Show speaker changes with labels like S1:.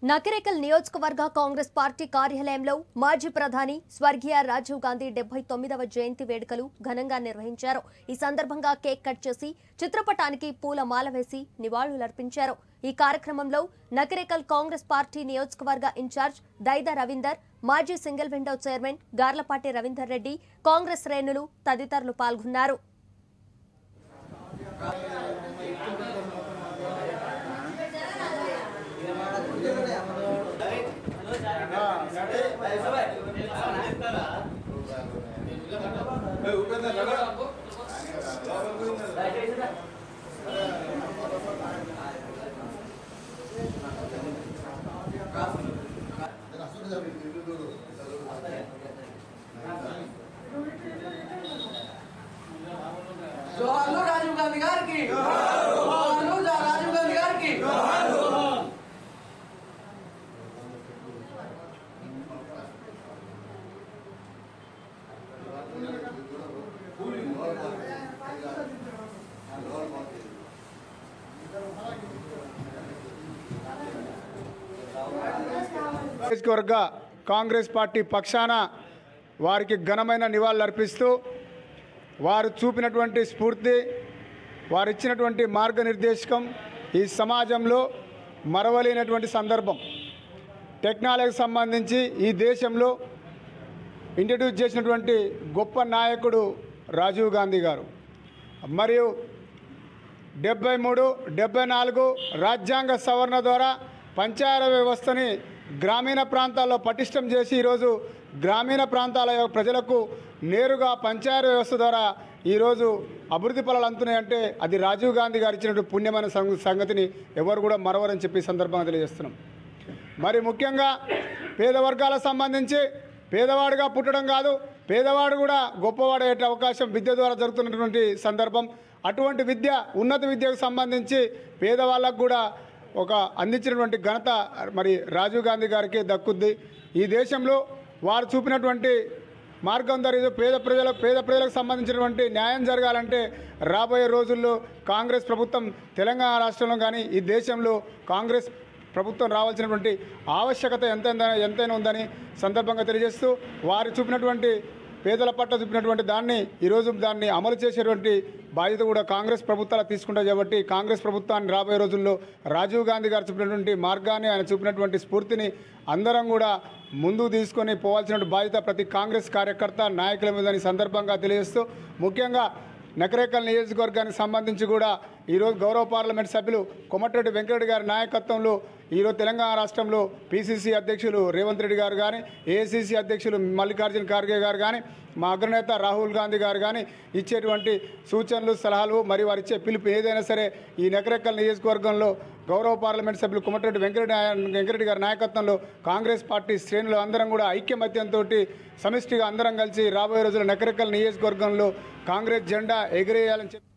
S1: నకిరేకల్ నియోజకవర్గ కాంగ్రెస్ పార్టీ కార్యాలయంలో మాజీ ప్రధాని స్వర్గీయ రాజీవ్ గాంధీ 79వ జయంతి వేడుకలు ఘనంగా నిర్వహించారు। ఈ సందర్భంగా కేక్ కట్ చేసి చిత్రపటానికి పూలమాల వేసి నివాళులర్పించారు। ఈ కార్యక్రమంలో నకిరేకల్ కాంగ్రెస్ పార్టీ నియోజకవర్గ ఇన్ఛార్జ్ దైదా రవీందర్, మాజీ single window chairman Garlapati Ravinder Reddy, Congress శ్రేణులు తదితరులు పాల్గొన్నారు।
S2: राजीव गांधी गार की राजीव गांधी गार की
S3: నియోజకవర్గ కాంగ్రెస్ పార్టీ పక్షాన వారికి ఘనమైన నివాళులర్పిస్తూ వారు చూపినటువంటి స్ఫూర్తి, వారు ఇచ్చినటువంటి మార్గనిర్దేశకం ఈ సమాజంలో మరవలేనటువంటి సందర్భం। టెక్నాలజీకి సంబంధించి ఈ దేశంలో ఇంట్రడ్యూస్ చేసినటువంటి గొప్ప నాయకుడు రాజీవ్ గాంధీ గారు। మరియు 73, 74 రాజ్యాంగ సవరణ ద్వారా పంచాయతీ వ్యవస్థని గ్రామీణ ప్రాంతాల్లో పటిష్టం చేసి ఈరోజు గ్రామీణ ప్రాంతాల ప్రజలకు నేరుగా పంచాయతీ వ్యవస్థ ద్వారా ఈరోజు అభివృద్ధి ఫలాలు అందుతున్నాయంటే అది రాజీవ్ గాంధీ గారు ఇచ్చినటువంటి పుణ్యమైన సంగతిని ఎవరు కూడా మరవరని చెప్పి సందర్భంగా తెలియజేస్తున్నాం। మరి ముఖ్యంగా పేద వర్గాలకు సంబంధించి పేదవాడుగా పుట్టడం కాదు, పేదవాడు కూడా గొప్పవాడయ్యే అవకాశం విద్య ద్వారా జరుగుతున్నటువంటి సందర్భం। అటువంటి విద్య, ఉన్నత విద్యకు సంబంధించి పేదవాళ్ళకు కూడా ఒక అందించినటువంటి ఘనత మరి రాజీవ్ గాంధీ గారికి దక్కుద్ది। ఈ దేశంలో వారు చూపినటువంటి మార్గం ద్వారా పేద ప్రజలకు సంబంధించినటువంటి న్యాయం జరగాలంటే రాబోయే రోజుల్లో కాంగ్రెస్ ప్రభుత్వం తెలంగాణ రాష్ట్రంలో కానీ ఈ దేశంలో కాంగ్రెస్ ప్రభుత్వం రావాల్సినటువంటి ఆవశ్యకత ఎంతైనా ఉందని సందర్భంగా తెలియజేస్తూ వారు చూపినటువంటి పేదల పట్ల చూపినటువంటి ఈరోజు దాన్ని అమలు చేసేటువంటి బాధ్యత కూడా కాంగ్రెస్ ప్రభుత్వాలు తీసుకుంటాయి కాబట్టి కాంగ్రెస్ ప్రభుత్వాన్ని రాబోయే రోజుల్లో రాజీవ్ గాంధీ గారు చూపినటువంటి మార్గాన్ని, ఆయన చూపినటువంటి స్ఫూర్తిని అందరం కూడా ముందుకు తీసుకొని పోవాల్సిన బాధ్యత ప్రతి కాంగ్రెస్ కార్యకర్త నాయకుల మీద సందర్భంగా తెలియజేస్తూ ముఖ్యంగా నకిరేకల్ నియోజకవర్గానికి సంబంధించి కూడా ఈరోజు గౌరవ పార్లమెంట్ సభ్యులు కోమటిరెడ్డి వెంకటరెడ్డి గారి నాయకత్వంలో ఈరోజు తెలంగాణ రాష్ట్రంలో పిసిసి అధ్యక్షులు రేవంత్ రెడ్డి గారు కానీ, ఏఐసిసి అధ్యక్షులు మల్లికార్జున ఖార్గే గారు కానీ, మా అగ్రనేత రాహుల్ గాంధీ గారు కానీ ఇచ్చేటువంటి సూచనలు, సలహాలు మరియు వారు ఇచ్చే పిలుపు ఏదైనా సరే ఈ నకిరేకల్ నియోజకవర్గంలో గౌరవ పార్లమెంట్ సభ్యులు కోమటిరెడ్డి వెంకటరెడ్డి గారి నాయకత్వంలో కాంగ్రెస్ పార్టీ శ్రేణులు అందరం కూడా ఐక్యమత్యంతో సమిష్టిగా అందరం కలిసి రాబోయే రోజుల్లో నకిరేకల్ నియోజకవర్గంలో కాంగ్రెస్ జెండా ఎగిరేయాలని చెప్పి